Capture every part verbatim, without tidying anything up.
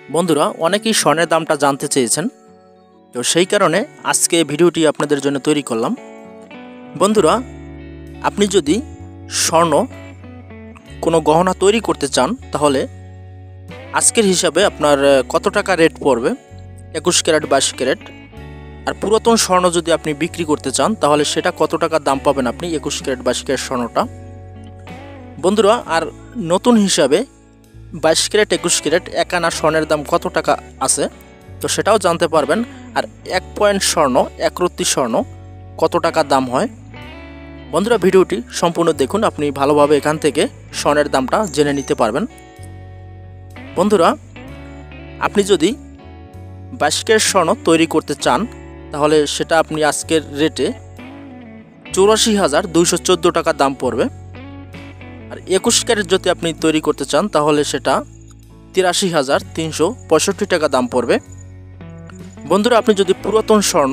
বন্ধুরা অনেকেই স্বর্ণের দামটা জানতে চেয়েছেন, তো সেই কারণে আজকে ভিডিওটি আপনাদের জন্য তৈরি করলাম। বন্ধুরা, আপনি যদি স্বর্ণ কোনো গহনা তৈরি করতে চান তাহলে আজকের হিসাবে আপনার কত টাকা রেট পড়বে একুশ ক্যারেট বাইশ ক্যারেট, আর পুরাতন স্বর্ণ যদি আপনি বিক্রি করতে চান তাহলে সেটা কত টাকা দাম পাবেন আপনি একুশ ক্যারেট বাইশ ক্যারেট স্বর্ণটা। বন্ধুরা, আর নতুন হিসাবে বাইশ ক্যারেট একুশ ক্যারেট এক আনা স্বর্ণের দাম কত টাকা আছে তো সেটাও জানতে পারবেন। আর এক পয়েন্ট স্বর্ণ এক রত্তি স্বর্ণ কত টাকা দাম হয়। বন্ধুরা, ভিডিওটি সম্পূর্ণ দেখুন, আপনি ভালোভাবে এখান থেকে স্বর্ণের দামটা জেনে নিতে পারবেন। বন্ধুরা, আপনি যদি বাইশ ক্যারেট স্বর্ণ তৈরি করতে চান তাহলে সেটা আপনি আজকের রেটে চৌরাশি হাজার দুইশো চোদ্দো টাকা দাম পড়বে। আর একুশ ক্যারেট যদি আপনি তৈরি করতে চান তাহলে সেটা তিরাশি হাজার তিনশো পঁয়ষট্টি টাকা দাম পড়বে। বন্ধুরা, আপনি যদি পুরাতন স্বর্ণ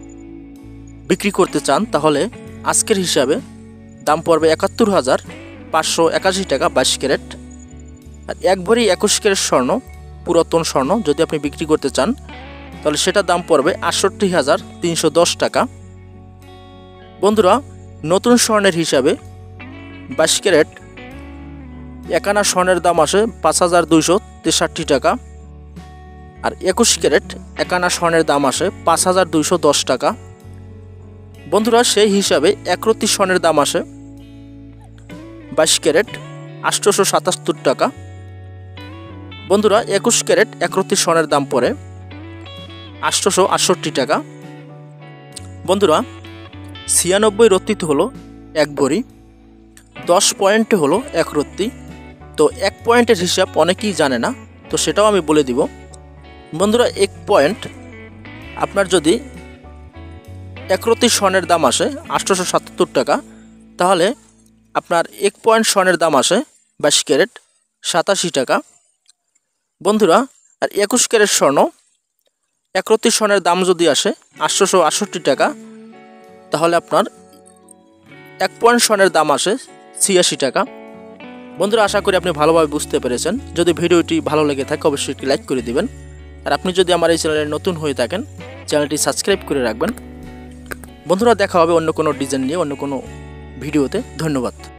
বিক্রি করতে চান তাহলে আজকের হিসাবে দাম পড়বে একাত্তর হাজার পাঁচশো একাশি টাকা বাইশ ক্যারেট। আর এক ভরি একুশ ক্যারেট স্বর্ণ পুরাতন স্বর্ণ যদি আপনি বিক্রি করতে চান তাহলে সেটা দাম পড়বে আটষট্টি হাজার তিনশো দশ টাকা। বন্ধুরা, নতুন স্বর্ণের হিসাবে বাইশ ক্যারেট এক আনা স্বর্ণের দাম আসে পাঁচ হাজার দুইশো তেষট্টি টাকা। আর একুশ ক্যারেট এক আনা স্বর্ণের দাম আসে পাঁচ হাজার দুইশো দশ টাকা। বন্ধুরা, সেই হিসাবে এক রত্তি স্বর্ণের দাম আসে বাইশ ক্যারেট আটশোশো সাতাত্তর টাকা। বন্ধুরা, একুশ ক্যারেট এক রত্তি স্বর্ণের দাম পড়ে আটশোশো আটষট্টি টাকা। বন্ধুরা, ছিয়ানব্বই রত্তিতে হলো এক ভরি, দশ পয়েন্টে হলো এক রত্তি। তো এক পয়েন্টের হিসাব অনেকেই জানে না, তো সেটাও আমি বলে দিব। বন্ধুরা, এক পয়েন্ট আপনার যদি এক রত্তি স্বর্ণের দাম আসে আটশোশো সাতাত্তর টাকা তাহলে আপনার এক পয়েন্ট স্বর্ণের দাম আসে বাইশ ক্যারেট সাতাশি টাকা। বন্ধুরা, আর একুশ ক্যারেট স্বর্ণ এক রত্তি স্বর্ণের দাম যদি আসে আটশোশো আটষট্টি টাকা তাহলে আপনার এক পয়েন্ট স্বর্ণের দাম আসে ছিয়াশি টাকা। বন্ধুরা, আশা করি আপনি ভালোভাবে বুঝতে পেরেছেন। যদি ভিডিওটি ভালো লেগে থাকে অবশ্যই একটি লাইক করে দিবেন। আর আপনি যদি আমার এই চ্যানেলে নতুন হয়ে থাকেন চ্যানেলটি সাবস্ক্রাইব করে রাখবেন। বন্ধুরা, দেখা হবে অন্য কোনো ডিজাইন নিয়ে অন্য কোনো ভিডিওতে। ধন্যবাদ।